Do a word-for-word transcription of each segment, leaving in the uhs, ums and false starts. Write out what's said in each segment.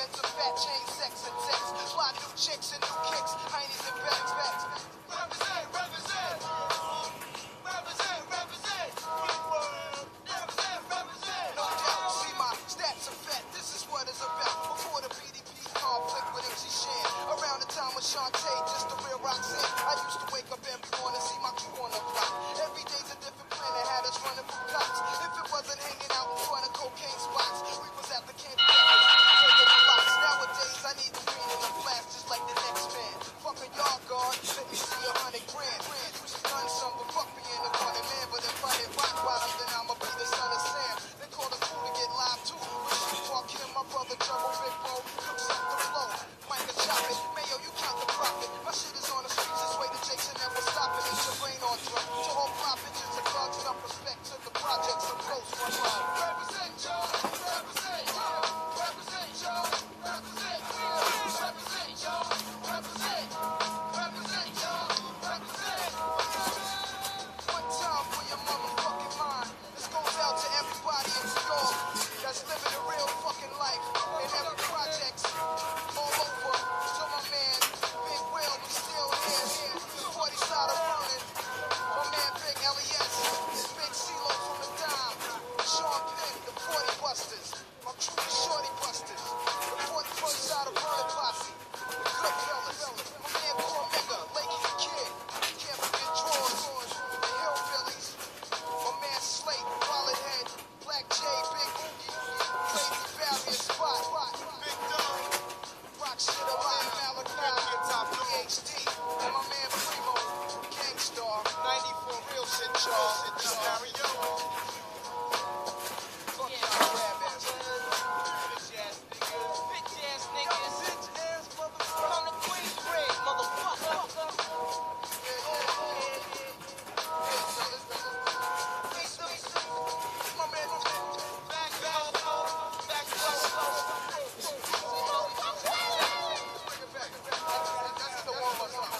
into fat chain sex and sex. Fly new chicks and new kicks, heinies and back backs. Represent, represent. Represent, represent. Represent, represent. No doubt, see my stats are fat. This is what it's about. Before the B D P conflict with M C Shan. Around the time with Shantae, just a real Roxanne. I used to wake up every morning, see my crew on the block. Every day's a different plan that had us running from cops. If it wasn't hanging out in front of cocaine spots, we was at the candy taking the blocks. Nowadays, I need the green and the blast just like the next man. Fuck a yard guard, let me see a hundred grand. Use a gun, some, but fuck me in the running man. But if I hit rock bottom, then I'ma be the son of Sam. They call the crew to get live too. Wish you walk him, my brother Trouble Big Bo. Cooks up the flow, Micah chop it. Mayo, you count the profit. My shit is on the streets, this way to Jason never stopping. It's your brain on drum. To all fly bitches and thugs, enough respect to the projects of close one love. Represent, y'all. Represent, y'all. Represent, y'all. Represent, represent, y'all. Represent, represent, y'all. Represent. One time for your motherfucking mind. This goes out to everybody in New York that's living a real fucking life in every projects all over. So my man, Big Will, we still here. forty side of burning. My man, Big L E S. Big CeeLo from the dime. Sean Penn, the forty Busters. My crew, the Shorty Busters. The forty-first side of burning posse. Good fellas. My man, Poor Nigga, Lakey the Kid. Can't forget Drawers. The Hillbillies. My man, Slate, Wallet Head. Black J, Big Oogie. Crazy Barrier Spot. Big Dog. Rock shit alive, Malachi. P H D. And my man, Primo. Gangstar. ninety-four real shit, y'all. Stereo. Fuck y'all, grab ass. Bitch ass niggas. Bitch ass niggas. Bitch ass motherfucker. On the Queen's Bridge, motherfucker. My man, back, back, back, bring it back. That's the warm-up song.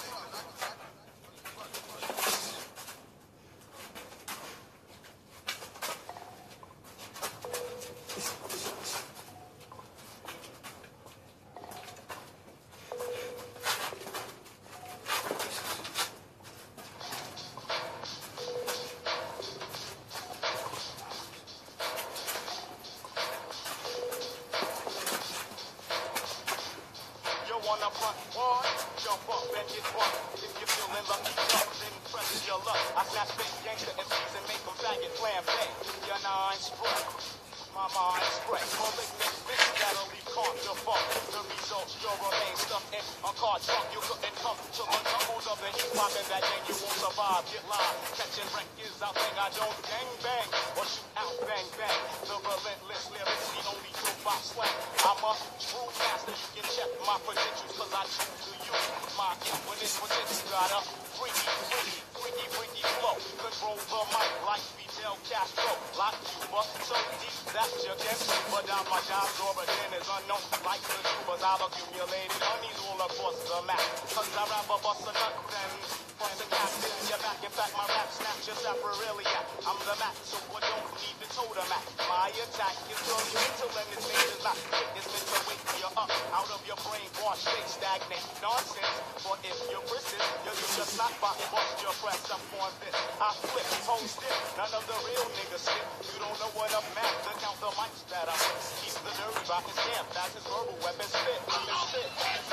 Wanna front one, jump up and get one. If you're feeling lucky, jump, then press your luck. I snap big gangster M Cs and make them faggot plan bang. Your nine spread, my mind spread. Malignant bitch that'll leave calm your fuck. The results, you'll remain stuck in a car trunk. You couldn't come to the tumbles of the hip hop and that gang you won't survive. Get live, catching wreck is our thing. I don't gang bang or shoot out bang bang. The relentless lyrics, the only dope I slang. I'm a true master, you can check my credentials, cause I choose to use my infinite potential. Got a freaky, freaky, freaky, freaky flow. Control the mic like Fidel Castro. Like Cuba, so deep that you can see. But down my job, Dora then is unknown. Like the tubers, I've accumulated honeys all across the map. Cause I'd rather bust a nut than bust a cat in your back. In fact, my rap snaps your saprarilia. I'm the Mac, so I don't need the totem Mac. My attack is purely mental and it's made is not. It's meant to wake you up out of your brain wash, fake, stagnant nonsense. For if you're persist, you'll use your slot box, bust your press up on this. I flip, post it, none of the real niggas spit. You don't know what I'm at, to count the mics that I hit. Keep the dirty by his camp, that's his verbal weapon spit. Spit.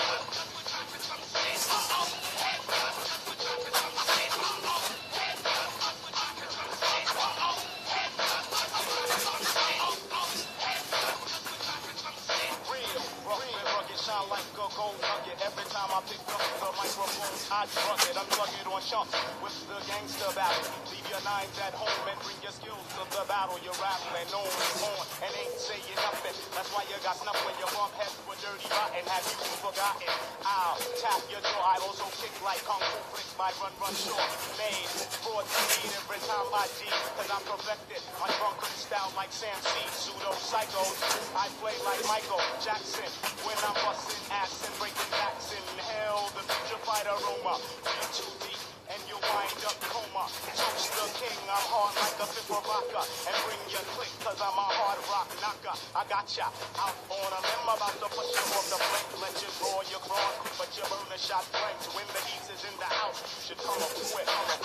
Like a gold nugget. Every time I pick up the microphone, I drug it. Unplug it on chunks with the gangster battle. Leave your nines at home and bring your skills to the battle. You're rattling on and on and ain't saying nothing. That's why you got snuff when your bump heads were dirty rotten. Have you forgotten? I'll tap your jaw. I also kick like kung fu flicks by run run short. Made for speed every time I G. Cause I'm perfected. My drunken style like Sam C. Pseudo psychos. I play like Michael Jackson when I'm busting ass and breaking backs. Inhale the putrefied aroma. Breathe too deep and you wind up coma. Toast the king I'm hard like a fifth rocker. And bring your click, cause I'm a hard rock knocker. I got ya out on a limb, about to put you on the blink. Let you draw your cross, but you burn a shot blank. When the east is in the house, you should come up quick.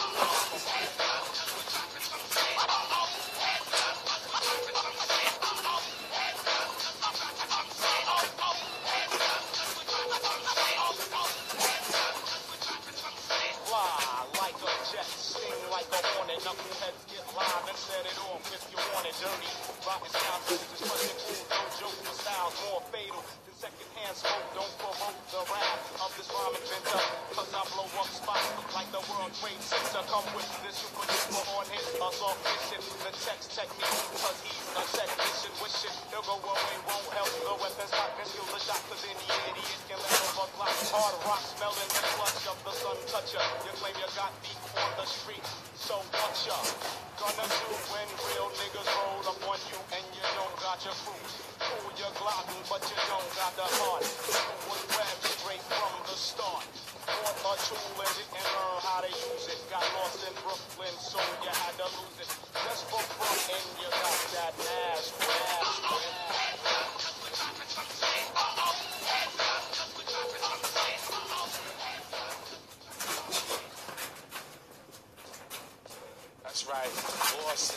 Knuckleheads get live and set it off if you want it dirty. Rotten sound sisters, punching cool, no jokes, my style's more fatal than secondhand smoke. Don't provoke the wrath of this rhyme inventor, cause I blow up spots like the World Trade Center. Come with this super duper on his assault mission. The text technique, cause he's a technician. Wishing he'll go away, won't help. The weapons not conceal the shot, cause any idiot can let over block. Hard rock smelling the clutch of the sun toucher. You claim you got beef on the street, so what ya gonna do when real niggas roll up on you and you don't got your fruit? Fool, you're gliding, but you don't got the heart. You was grabbed straight from the start. Bought a tool and didn't learn how to use it. Got lost in Brooklyn, so you had to lose it. Just for fun, and you got that ass, That's right, Boston.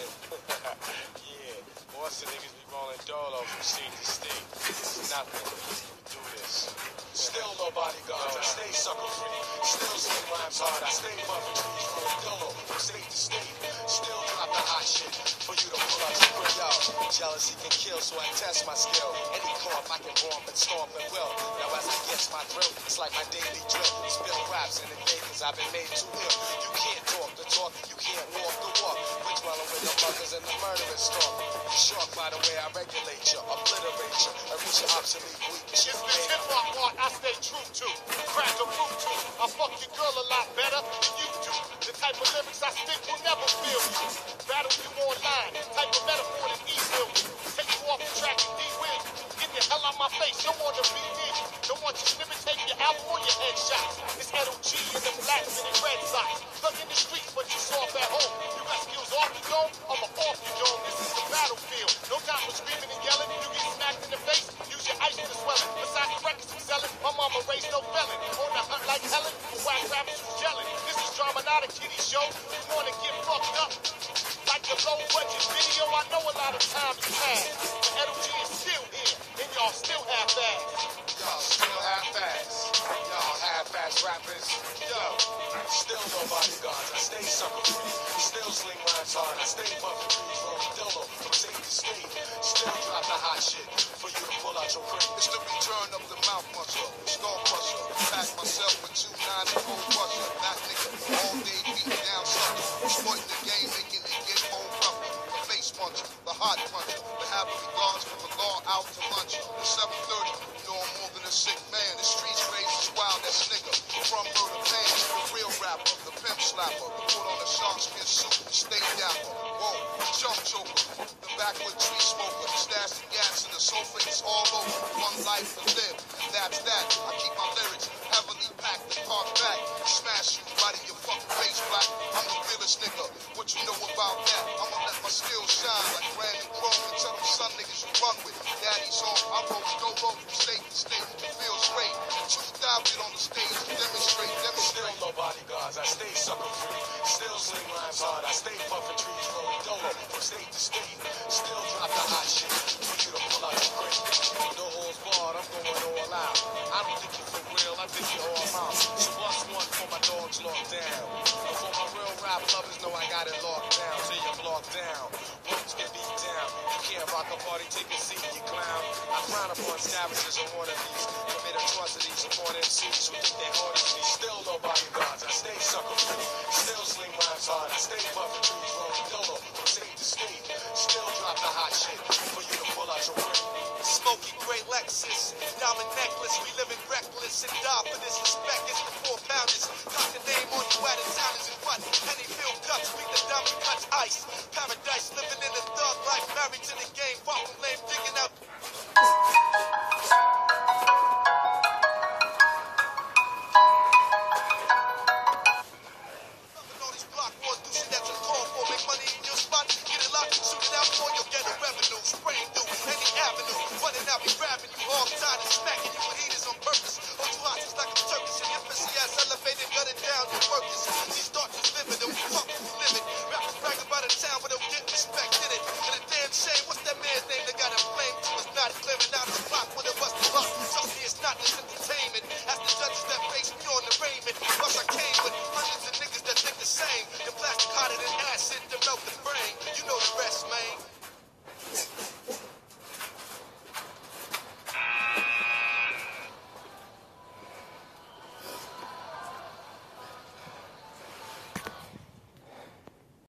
Yeah, Boston niggas be rolling dolo from state to state. It's nothing. We do this. Still no bodyguards, I stay sucker free. Still sling rhymes hard, I stay buffing trees. Rolling dolo from state to state. Still drop the hot shit for you to pull up your quick out. Jealousy can kill, so I test my skill. Any cough I can warm and stomp and will. Now as I get my thrill, it's like my daily drill. Spill raps in the day, cause I've been made too ill. You can't talk the talk, you can't walk the walk. We're dwelling with the buggers and the murderers talk. Sharp by the way I regulate you, obliterate you, and reach your obsolete weak. It's this hip hop art I stay true to. Crack a root to. I fuck your girl a lot better than you do. The type of lyrics I spit will never feel you. Battle you online, type of metaphor that email you. Take you off the track and D-win. Get the hell out my face, don't want to be me. Don't want you to imitate your album or your headshots. It's L O G and the blacks and the red socks. Stuck in the streets, but you soft at home. You got skills off the dome, I'm a off the dome. This is the battlefield. No time for screaming and yelling. You get smacked in the face, use your ice to swell it. Besides the records I'm selling, my mama raised no felon. On the hunt like Helen, for whack rappers who's gelling. This is drama, not a kiddie show. You wanna get fucked up? Like the low budget video, I know a lot of time you had. But L O G is still here, and y'all still half-ass. Y'all still half-ass. Y'all half-ass rappers. Yo, still no bodyguards, I stay sucker free. Still sling rhymes hard, I stay buffing trees. Rolling dolo from state to state. Still drop the hot shit for you to pull out your grip. It's the return of the mouth puncher, skull crusher. Pack myself with two nine and four crusher. That nigga all day beating down sucker. Sporting the game, making it get home rougher. The face puncher, the hot puncher. The have regards from the law out to lunch. The seven thirty, you know I'm more than a sick man. The streets raised wild as nigga. From murder man, the real rapper, the pimp slapper. Put on a sharkskin suit and stay dapper. Whoa, the chump choker, the backwood tree smoker. Stash the gas in the sofa, it's all over. One life to live, and that's that. I keep my lyrics heavily packed and parked back. Smash you right in your fucking face, black. I'm the realest nigga. What you know about that? I'ma let my skills shine like Brandon Chrome and tell them son niggas you run with. Daddy's on, I roll dolo from state to state. It feels great. two thousand on the stage, demonstrate, demonstrate. Still no bodyguards, I stay sucker free. Still sling rhymes hard, I stay buffing trees. Rolling dolo from state to state. Still drop the hot shit for you to pull out your grip. No holds barred, I'm going all out. I don't think you for real, I think you're all out. So what's one for my dogs locked down? And for my real rap lovers know I got it locked down. Till you're blocked down, words get beat down. You can't rock a party, take a seat, you clown. I frown upon savages or wannabes. Commit atrocities upon M Cs who think they honestly. Still no bodyguards, I stay sucker free. Still sling rhymes hard, I stay buffing trees. Rolling dolo from state to state. Still drop the hot shit for you to pull out your grip. Smoky gray Lexus, diamond necklace, we living reckless and die for this respect. It's the four pounders, got the name on you out of towners and what? Any field cuts, beat the diamond cuts ice. Paradise, living in a thug life, married to the game, far from